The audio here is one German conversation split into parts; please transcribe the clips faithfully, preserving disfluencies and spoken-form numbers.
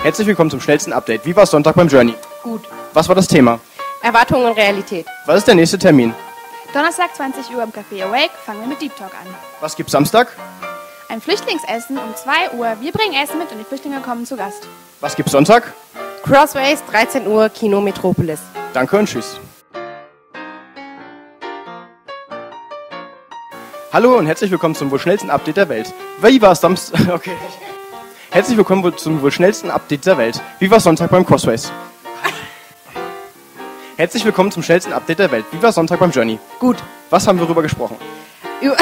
Herzlich willkommen zum schnellsten Update. Wie war es Sonntag beim Journey? Gut. Was war das Thema? Erwartung und Realität. Was ist der nächste Termin? Donnerstag zwanzig Uhr im Café Awake fangen wir mit Deep Talk an. Was gibt's Samstag? Ein Flüchtlingsessen um zwei Uhr. Wir bringen Essen mit und die Flüchtlinge kommen zu Gast. Was gibt's Sonntag? Crossways, dreizehn Uhr, Kino Metropolis. Danke und tschüss. Hallo und herzlich willkommen zum wohl schnellsten Update der Welt. Wie war es Samstag? Okay. Herzlich willkommen zum wohl schnellsten Update der Welt. Wie war es Sonntag beim Crossways? Herzlich willkommen zum schnellsten Update der Welt. Wie war es Sonntag beim Journey? Gut. Was haben wir darüber gesprochen? Über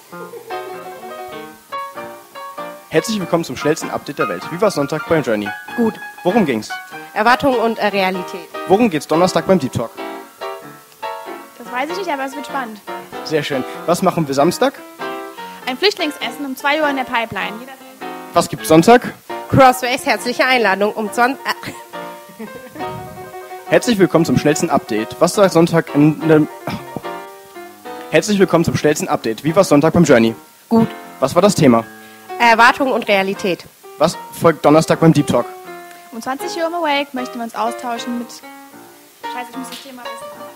Herzlich willkommen zum schnellsten Update der Welt. Wie war es Sonntag beim Journey? Gut. Worum ging's? Erwartung und äh, Realität. Worum geht's Donnerstag beim Deep Talk? Das weiß ich nicht, aber es wird spannend. Sehr schön. Was machen wir Samstag? Ein Flüchtlingsessen um zwei Uhr in der Pipeline. Jeder Was gibt's Sonntag? Crossways, herzliche Einladung um zwanzig... Äh. Herzlich willkommen zum schnellsten Update. Was war Sonntag in der... Herzlich willkommen zum schnellsten Update. Wie war es Sonntag beim Journey? Gut. Was war das Thema? Erwartung und Realität. Was folgt Donnerstag beim Deep Talk? Um zwanzig Uhr im Awake möchten wir uns austauschen mit... Scheiße, ich muss das Thema wissen.